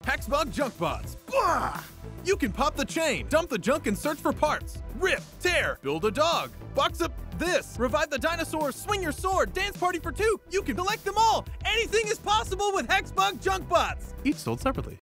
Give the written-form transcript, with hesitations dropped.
HEXBUG JunkBots. Blah! You can pop the chain, dump the junk and search for parts. Rip, tear, build a dog, box up this, revive the dinosaur, swing your sword, dance party for two. You can collect them all. Anything is possible with HEXBUG JunkBots. Each sold separately.